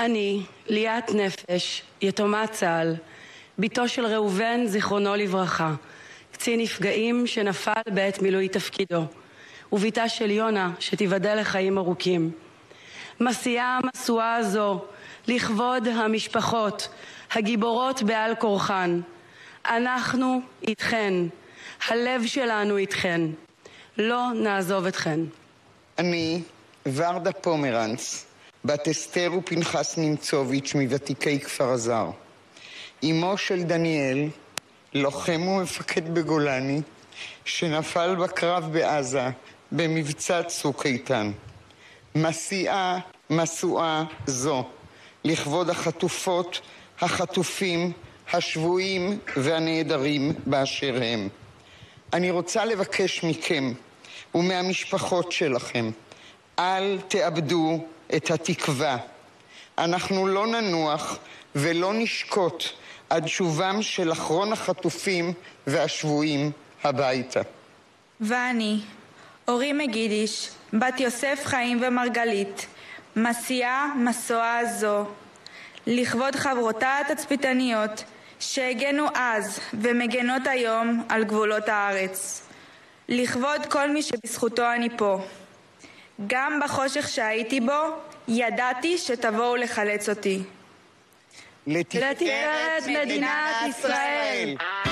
אני, ליאת נפש, יתומת צה"ל, ביתו של ראובן, זיכרונו לברכה, קצין נפגעים שנפל בעת מילוי תפקידו, וביתה של יונה, שתיבדל לחיים ארוכים. מסיעה המסועה הזו לכבוד המשפחות, הגיבורות בעל כורחן. אנחנו איתכן, הלב שלנו איתכן. לא נעזוב אתכן. אני, ורדה פומרנץ, בת אסתר ופנחס נמצוביץ' מוותיקי כפר עזר. אמו של דניאל, לוחם ומפקד בגולני, שנפל בקרב בעזה במבצע צוק איתן. מסיעה מסועה זו לכבוד החטופות, החטופים, השבויים והנעדרים באשר הם. אני רוצה לבקש מכם ומהמשפחות שלכם, אל תאבדו את התקווה. אנחנו לא ננוח ולא נשקוט עד שובם של אחרון החטופים והשבויים הביתה. ואני, אורי מגידיש, בת יוסף חיים ומרגלית, מסיעה מסועה זו, לכבוד חברותיי התצפיתניות שהגנו אז ומגנות היום על גבולות הארץ, לכבוד כל מי שבזכותו אני פה. גם בחושך שהייתי בו ידעתי שתבואו לחלץ אותי. לתפארת מדינת ישראל.